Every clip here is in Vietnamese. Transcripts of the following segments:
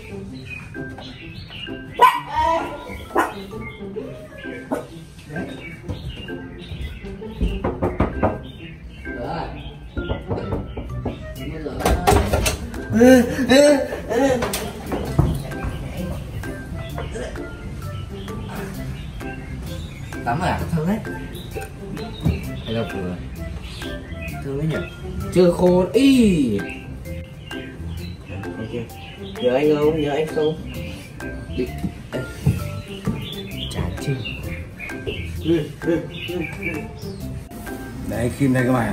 Tắm à? Thơm đấy. Hay là vừa thơm đấy nhỉ? Chưa khô y. Ok. Nhớ anh không? Nhớ anh không? Đi. Chả chưa. Để anh Kim đây các bạn.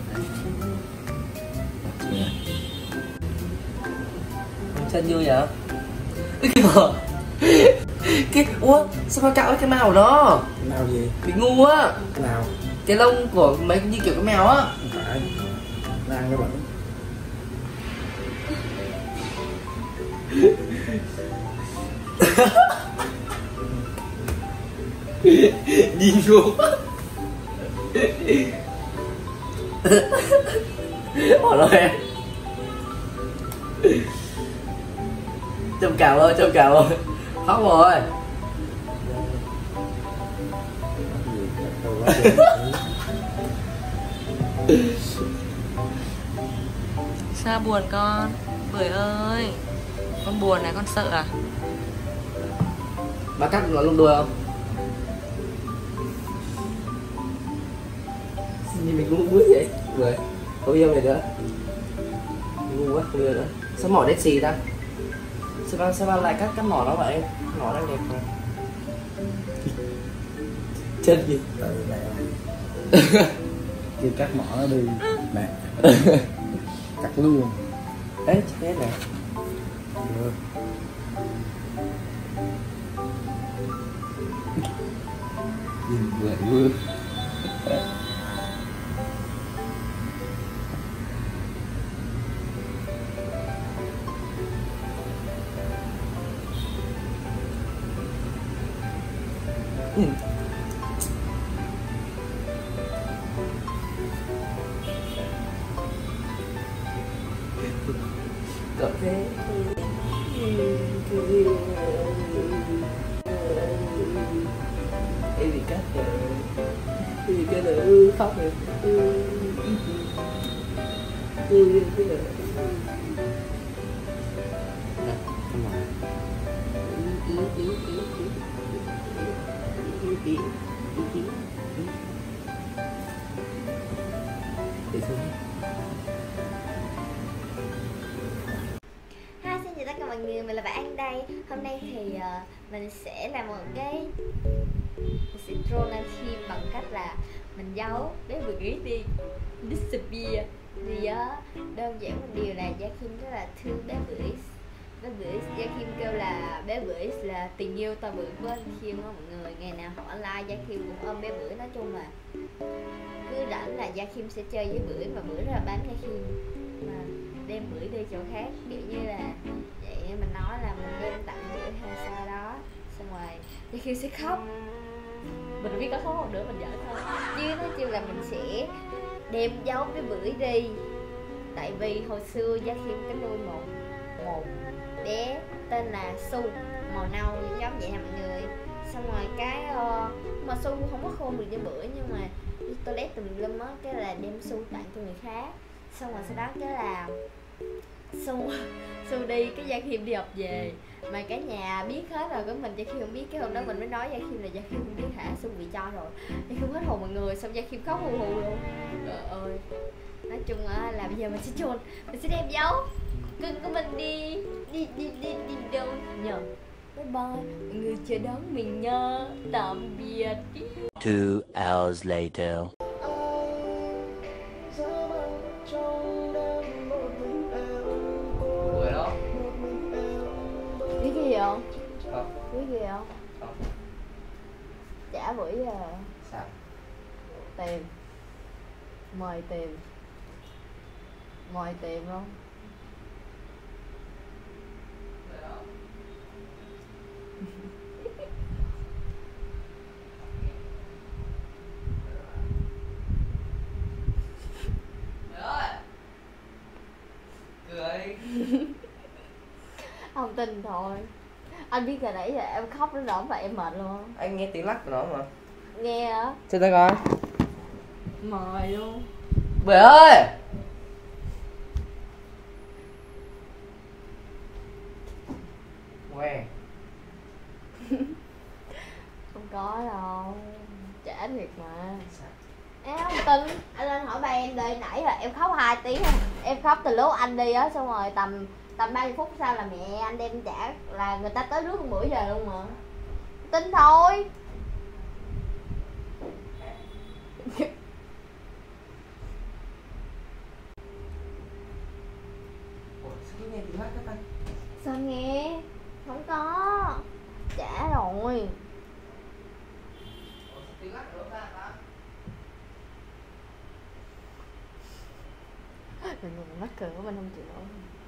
Chân vui vậy? Cái bờ. Cái ủa sao mà cạo cái màu của nó? Cái màu gì? Bị ngu á. Cái nào? Cái lông của mấy như kiểu cái mèo á. Không phải. Đang cái bẩn. Nhìn luôn. Bỏ rồi em. Trông cào ơi, trông cào ơi. Khóc rồi. Sao buồn con? Bưởi ơi, con buồn này, con sợ à? Bà cắt nó luôn đuôi không? Nhìn mình cũng vui vậy. Người không yêu này nữa. Ngu quá, không yêu nữa. Sao mỏ đét xì ta? Sao bạn lại cắt mỏ nó vậy? Mỏ đang đẹp mà. Chân gì? Tự mẹ. Kêu cắt mỏ nó đi. Mẹ. Cắt luôn. Ê, chết nè. Được. Nhìn vừa vui. Cậu thế. Cái gì cắt rồi. Cái gì cái nữa khóc rồi. Cái nữa. Để thôi. Hi, xin chào tất cả mọi người, mình là bạn An đây. Hôm nay thì mình sẽ làm một cái troll anh Kim bằng cách là mình giấu bé Bưởi đi disappear. Thì đơn giản một điều là Gia Kim rất là thương bé Bưởi. Bé Bưởi, Gia Kim kêu là bé Bưởi là tình yêu to bự của anh Kim đó mọi người. Ngày nào họ like Gia Kim cũng ôm bé Bưởi, nói chung là cứ rảnh là Gia Kim sẽ chơi với Bưởi, và Bưởi rất là bám Gia Kim mà đem Bưởi đi chỗ khác, kiểu như là vậy. Mình nói là mình đem tặng Bưởi hay sao đó, xong rồi Gia Kim sẽ khóc. Mình biết có khóc không nữa, mình giỡn thôi, chứ nói chung là mình sẽ đem giấu cái Bưởi đi. Tại vì hồi xưa Gia Kim có nuôi một bé tên là Su, màu nâu giống vậy nè mọi người. Xong rồi cái mà Su không có khôn được như Bưởi, nhưng mà đi toilet tùm lum á, cái là đem Su tặng cho người khác. Xong rồi sau đó cái là Su đi, cái Gia Kim đi học về mà cả nhà biết hết rồi, cái mình Gia Kim không biết. Cái hôm đó mình mới nói Gia Kim là Gia Kim không biết hả, Su bị cho rồi. Gia Kim hết hồn mọi người, xong Gia Kim khóc hù hù luôn. Trời ơi, nói chung là bây giờ mình sẽ chôn, mình sẽ đem dấu cưng của mình đi đâu nhờ. Bye bye, mọi người chờ đón mình nha, tạm biệt. 2 hours later. Người đó. Biết cái gì không? Không. Biết gì không? Không. Chả Bưởi giờ. Sao? Tìm. Mời tìm. Mời tìm không? Cười. Không không tin thôi. Anh biết rồi, nãy giờ em khóc đến nỗi mà em mệt luôn á. Anh nghe tiếng lắc của nó mà. Nghe á. Chơi ta coi. Mời luôn. Bưởi ơi. Què. Không có đâu. Trả thiệt mà. Em không tin. Anh lên hỏi ba em đi. Nãy là em khóc 2 tiếng. Em khóc từ lúc anh đi á. Xong rồi tầm 30 phút sau là mẹ anh đem trả. Là người ta tới rước một bữa giờ luôn mà. Tin thôi. Ủa, sao nghe tiếng lắc cái ta? Sao nghe? Không có. Trả rồi. Ủa, sao tiếng lắc của nó ta ta? Mình mắc cười của mình không chịu nổi.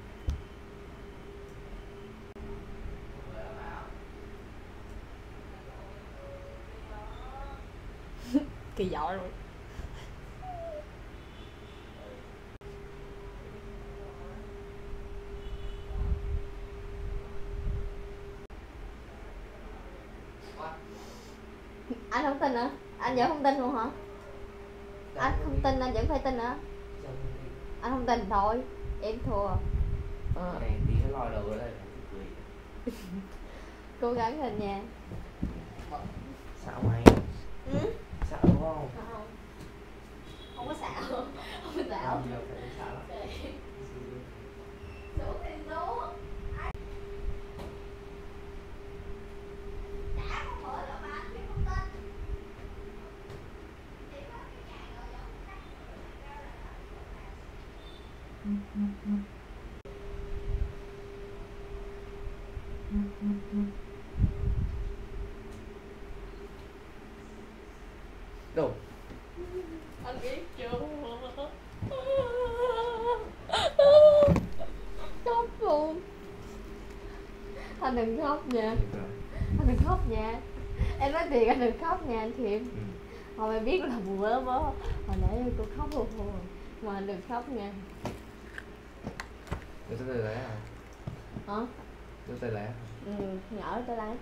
Kỳ giỏi luôn. Anh không tin hả? Anh vẫn không tin luôn hả? Anh không tin anh vẫn phải tin hả? Anh không tin thôi. Em thua. Này tí nó lòi đầu ở đây. Cố gắng lên nha. Xạo mày. Ừ? Xạo đúng không? Không. Không có xạo. Không có xạo. Nhiều phải xạo lắm. Số thì số. Đã không mở được mà anh không tin. Đâu? Anh biết chưa? Khóc luôn. Anh đừng khóc nha. Anh đừng khóc nha. Em nói thiệt anh đừng khóc nha anh Thiệm. Hồi em biết là buồn vớ vớ. Hồi nãy cô khóc luôn rồi. Mà anh đừng khóc nha. Đưa tay lấy à? Hả? Đưa tay lấy. Nhỏ tới lấy.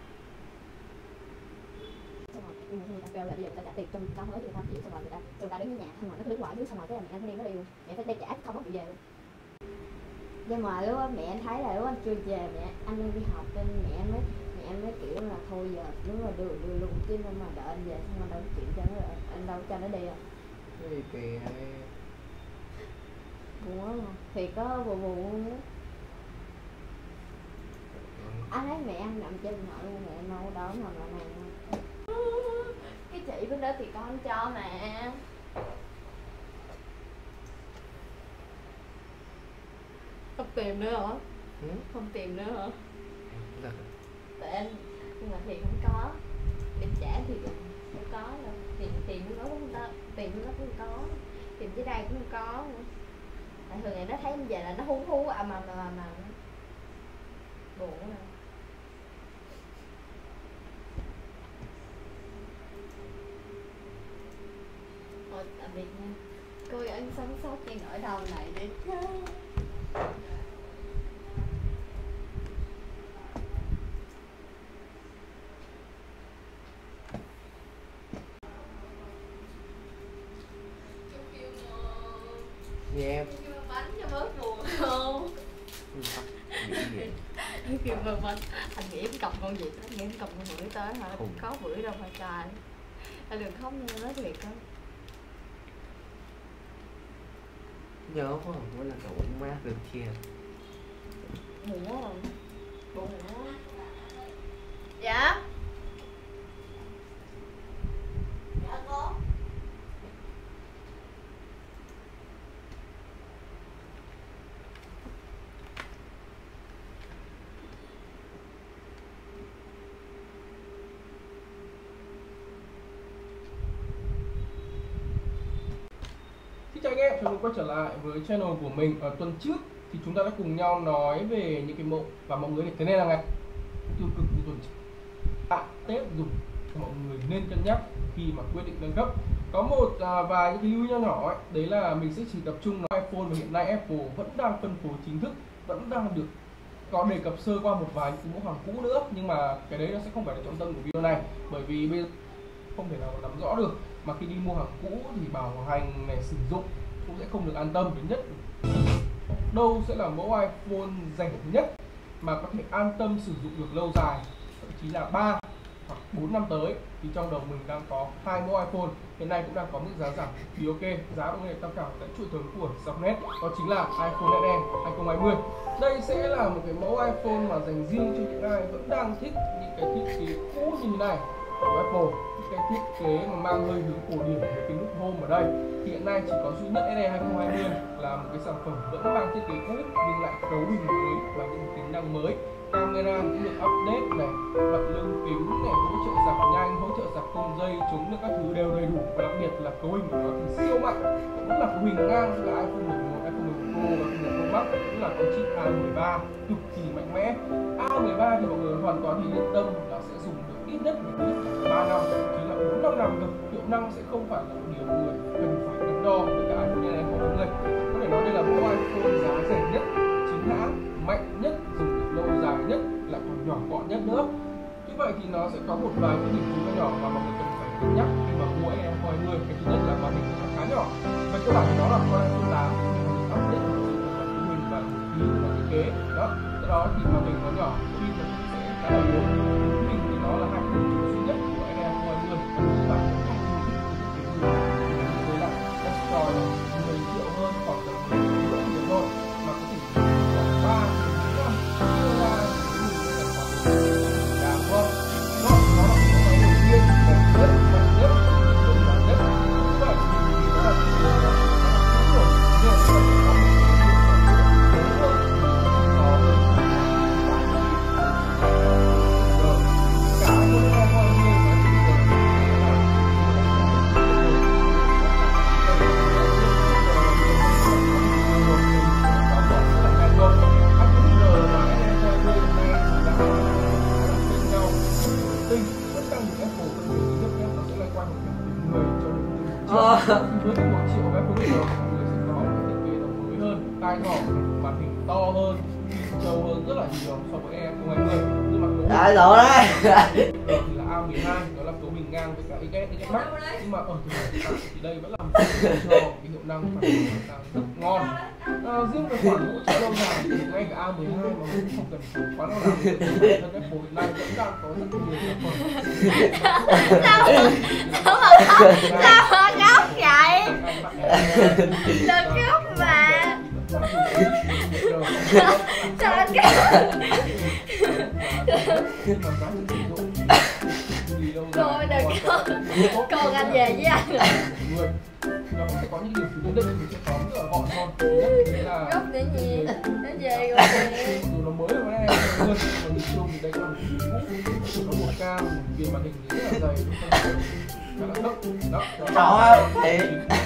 Xong rồi người ta kêu là bây giờ ta trả tiền cho con hết thì 5 triệu. Xong rồi người ta đứng ở nhà, xong rồi nó đứng ngoài dưới. Xong rồi cái là mẹ anh đi nó đi luôn. Mẹ phải đem trả không có chịu về luôn. Nhưng mà lúc đó mẹ anh thấy là lúc anh chưa về, mẹ anh đang đi học nên mẹ anh mới kiểu là thôi giờ đúng là đưa luôn chứ nên mà đợi anh về xong anh đâu có chuyện cho nó, anh đâu cho nó đi à. Cái gì kỳ hay. Buồn quá mà thiệt có buồn á. Anh thấy mẹ anh nằm trên họ luôn, mẹ anh đâu có đón mà này. Cái chị bên đó thì con cho mà. Không tìm nữa hả? Không tìm nữa hả? Giật. Tại anh nhưng mà tiền không có, em trả thì không có đâu, tiền nó cũng không có, tiền nó cũng không có, tiền dưới đây cũng không có nữa. Tại thường ngày nó thấy em về là nó hú hú mà buồn quá. Thôi tạm biệt nha, cố gắng sống sót trên nỗi đau này đi. Gì em? Bánh cho bớt buồn không? Kêu mơ bánh. Anh nghĩ em cầm con gì đó, anh nghĩ em cầm con bưởi tới hả? Có bưởi đâu mà trời. Anh đừng khóc nha, nói thiệt á. Nhớ quá, mỗi lần cậu uống mát được kia. Buồn quá rồi. Buồn quá. Dạ. Dạ cô. Xin chào anh em, chào mừng quay trở lại với channel của mình. Ở tuần trước thì chúng ta đã cùng nhau nói về những cái mẫu và mọi người thế này là ngày tiêu cực của tuần trước. Tết dùng mọi người nên cân nhắc khi mà quyết định nâng cấp. Có một vài những cái lưu ý nho nhỏ ấy, đấy là mình sẽ chỉ tập trung vào iPhone và hiện nay Apple vẫn đang phân phối chính thức, vẫn đang được có đề cập sơ qua một vài những mẫu hàng cũ nữa, nhưng mà cái đấy nó sẽ không phải là trọng tâm của video này, bởi vì bây giờ không thể nào nắm rõ được, mà khi đi mua hàng cũ thì bảo hành này, sử dụng cũng sẽ không được an tâm. Thứ nhất, đâu sẽ là mẫu iPhone rẻ nhất mà có thể an tâm sử dụng được lâu dài, thậm chí là 3 hoặc 4 năm tới. Thì trong đầu mình đang có 2 mẫu iPhone hiện nay cũng đang có mức giá giảm thì ok, giá cũng để tham khảo tại chuỗi thường của Daphned, đó chính là iPhone SE 2020. Đây sẽ là một cái mẫu iPhone mà dành riêng cho những ai vẫn đang thích những cái thiết kế cũ như thế này của Apple, những cái thiết kế mà mang hơi hướng cổ điển với cái nút home ở đây. Thì hiện nay chỉ có duy nhất SE 2020 là một cái sản phẩm vẫn mang thiết kế cũ nhưng lại cấu hình mới và những tính năng mới. Camera cũng được update này, mặt lưng kính này, hỗ trợ sạc nhanh, hỗ trợ sạc không dây, chống nước các thứ đều đầy đủ, và đặc biệt là cấu hình của nó thì siêu mạnh, cũng là cấu hình ngang với iPhone 11, iPhone 11 Pro và iPhone 11 Pro Max, cũng là có chip A13 cực kỳ mạnh mẽ. A13 thì mọi người hoàn toàn thì yên tâm là sẽ dùng được ít nhất 3 năm, thậm chí là 4-5 năm được. Hiệu năng sẽ không phải là một điều người cần phải đắn đo với cả iPhone SE 2020. Có thể nói đây là mẫu iPhone giá rẻ nhất, chính hãng, mạnh nhất, dùng được lâu dài nhất, lại còn nhỏ gọn nhất nữa. Như vậy thì nó sẽ có một vài cái điểm chú nhỏ mà mọi người cần phải cân nhắc khi mà mua SE 2020. Cái thứ nhất là màn hình nó khá nhỏ. Về cơ bản thì nó là con iPhone 8 nhưng mà update một sự là cấu hình và phí và thiết kế đó. Do đó thì màn hình nó nhỏ, pin nó cũng sẽ khá là yếu. Pin thì nó là hai cái duy nhất của SE 2020. Các bạn cũng không thích cái gì với lại extra 10 triệu hơn, khoảng tầm 10 triệu thôi, mà có thể khoảng 3 đến 5 triệu ra nó là một cái đầu tiên đẹp nhất, mạnh nhất, đơn giản nhất. Vậy thì nó là với 1 triệu iPhone X mọi người sẽ có một thiết kế nó mới hơn, tai nhỏ, màn hình to hơn, trâu hơn rất là nhiều so với SE 2020. Nhưng mà Đại lộ đấy thì là A12, đó là cấu hình ngang với cả XS Max. Nhưng mà ở thời điểm thì đây vẫn là một cho cái hiệu năng và rất ngon. Riêng về khoản hỗ trợ lâu dài thì ngay cả A12 mà cũng không cần phải quá lâu dài. Thân Apple hiện nay vẫn đang có rất nhiều sản phẩm. Sao mà khóc vậy? Đừng khóc mà. Sao anh khóc? Thôi đừng khóc. Con anh về với anh. Nó sẽ có những điều nhất định mình sẽ tóm rất là gọn thôi. Nhất là Góc để gì? Nó về rồi nè. dù nó mới rồi đấy hơn, mà nhìn chung thì đây là một cũ, có một cam, một viền màn hình rất là dày, khá là thấp. Đó. Trời ơi, thiệt.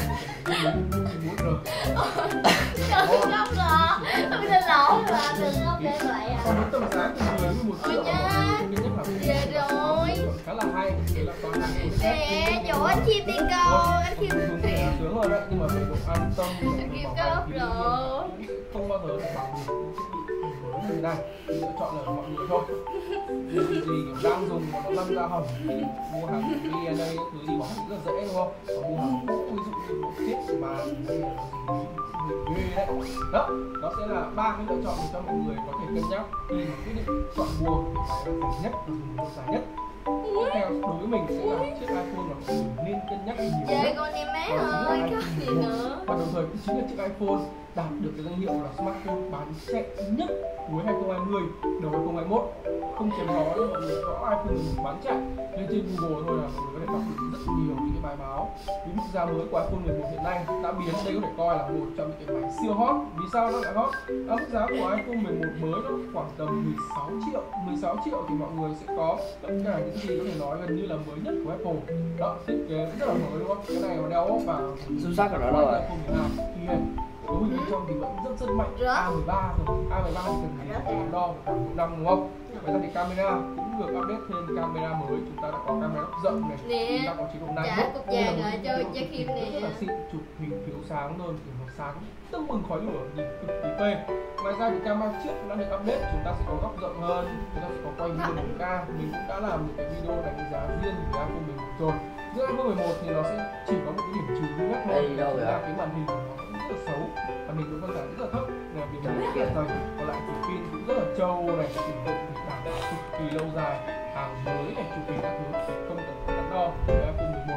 Đừng khóc rồi. Không xin lỗi mà đừng khóc để vậy à. Còn với tầm giá từ 10 đến 11 triệu Về rồi. khá là hay, là toàn là Nè, chỗ anh Chim đi con, anh Chim sướng rồi đấy, nhưng mà về độ an tâm, anh Chim cấp rồi. không bao giờ bằng được cái này, lựa chọn là mọi người thôi. Gì kiểu đang dùng mà nó lăn ra hỏng thì mua hàng đi ở đây thứ đi bỏ rất là dễ đúng không? Còn mua hàng cũ ví dụ như một chiếc mà đây là gì ghê đấy. Đó sẽ là 3 cái lựa chọn để cho mọi người có thể cân nhắc khi mà quyết định chọn mua để rẻ nhất và dùng lâu dài nhất. Tiếp theo đối với mình sẽ là chiếc iPhone mà mọi người nên cân nhắc nhiều nhất. Về con em bé ơi, khóc gì nữa. Và đồng thời cũng chính là chiếc iPhone đạt được cái danh hiệu là smartphone bán chạy nhất cuối 2020 đầu 2021. Không chém gió nhưng mọi người có iPhone bán chạy lên trên Google thôi là mọi người có thể đọc được rất nhiều những cái bài báo. Cái mức giá mới của iPhone 11 hiện nay đã biến đây có thể coi là một trong những cái máy siêu hot. Vì sao nó lại hot? Mức giá của iPhone 11 mới nó khoảng tầm 16 triệu. 16 triệu thì mọi người sẽ có tất cả những gì có thể nói gần như là mới nhất của Apple. Đó, thiết kế rất là mới đúng không? Cái này nó đeo vào xuất sắc của nó đâu rồi. iPhone 12 cấu hình bên trong thì vẫn rất mạnh. Rớt. A13 rồi, A13 thì cần gì để đo cả một năm đúng không? Ngoài ra thì camera cũng được update thêm camera mới, chúng ta đã có camera góc rộng này, Nè, chúng ta có chế độ night trả mode, cục đây là vàng một rồi cái cho chế độ Kim chụp nè. rất là xịn, chụp hình thiếu sáng luôn, kiểu nó sáng tưng bừng khói lửa, nhìn cực kỳ phê. Ngoài ra thì camera trước cũng đã được update, chúng ta sẽ có góc rộng hơn, chúng ta sẽ có quay video 4K. Mình cũng đã làm một cái video đánh giá riêng về iPhone 11 rồi. Giữa iPhone 11 thì nó sẽ chỉ có một cái điểm trừ duy nhất thôi, Đây, đâu đó vậy là ạ? cái màn hình của nó cũng rất là xấu, màn hình độ phân giải rất là thấp, là vì nó rất là dày. Còn lại cục pin cũng rất là trâu này, sử dụng thì đảm bảo cực kỳ lâu dài, hàng mới này, chu kỳ các thứ không cần phải đắn đo với iPhone 11.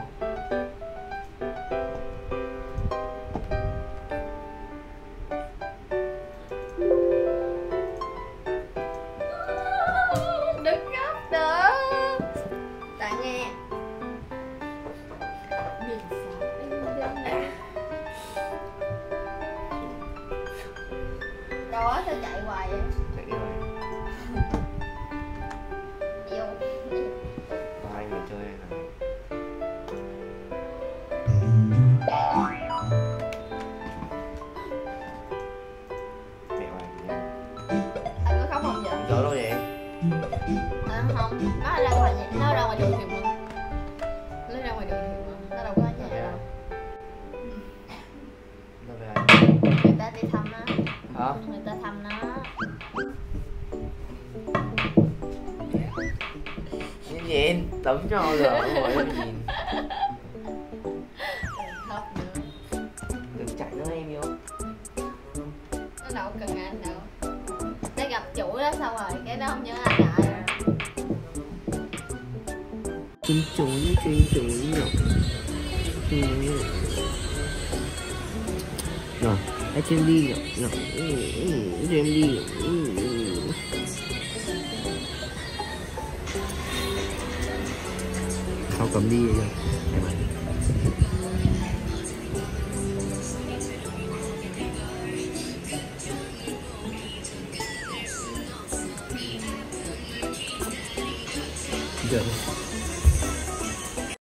Đừng khóc nữa. Tại nghe biển sóng êm đêm. Đâu á, sao chạy hoài vậy? Chạy rồi. Yêu. Có anh phải chơi này. Mẹ hoài nhé. Anh có khóc không vậy? Gió đâu vậy? Không, nó ra ngoài nhà, nó ra ngoài đường thì mà. Nó ra ngoài đường thì mà, nó đâu có ở nhà đâu. Đâu về? Người ta đi thăm nó, Hả? người ta thăm nó. Nhìn tấm cho rồi ngồi em nhìn. Khóc nữa. Đừng chạy nữa em yêu. Nó đâu cần anh đâu. Nó gặp chủ đó xong rồi cái nó không nhớ anh lại. Chim chú nhỏ. Rồi, hãy chim đi nhỏ. Chim đi. Sao cầm đi vậy? Em ơi. Được.